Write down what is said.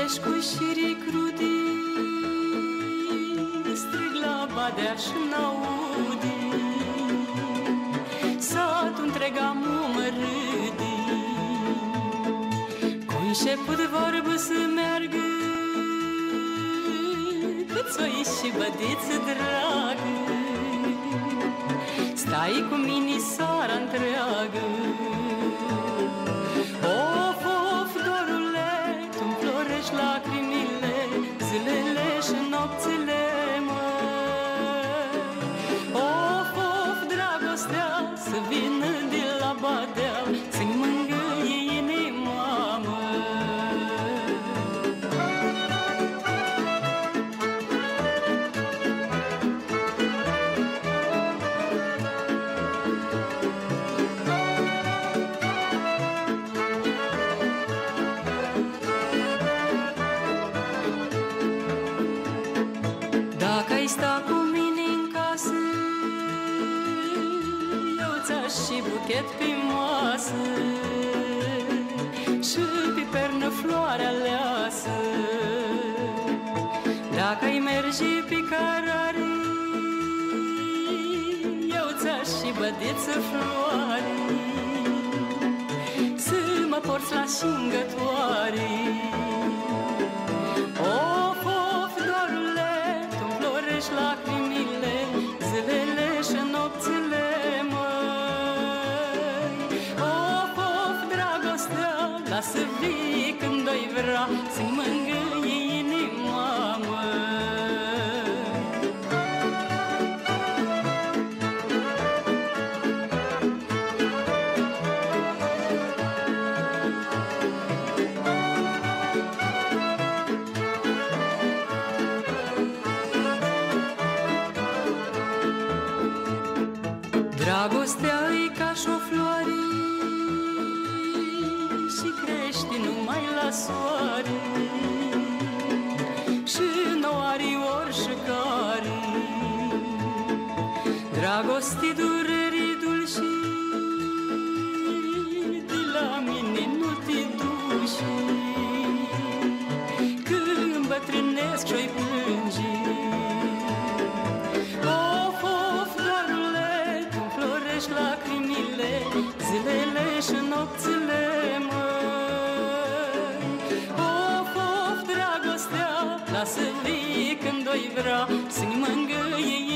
Ești cu șirii crudii, strig la badea și n-audi, satul întreg am umărâdi, cu început vorbă să meargă, cât-o și bădiță dragă, stai cu mine seara întreagă. Of, of, dorule, tu-mi florești lacrimile, zilele și nopțile, măi. Of, of, dragostea, să vină de la badea, să-mi mângâie inima, măi. Dacă-ai sta cu mine în casă, eu ți-aș și buchet pe masă și pe pernă floare aleasă. Dacă-ai merge pe carare, eu ți-aș și bădiță floare, să mă porți la șingătoare. Of, of, dorule, tu-mi florești lacrimile, zilele și nopțile, măi. Of, of, dragostea, lasă vii când o-i vrea, să-mi mângâie inima, măi. Dragostea e ca și o floare și crește numai la soare și nu are orice care. Dragoste durerii dulci, de la mine nu te duci, când îmbătrânesc și-o-i plânge. Of, of, dorule, tu-mi florești lacrimile, zilele și nopțile, măi. Of, of, dragostea, lasă vii când o-i vrea, să-mi mângâie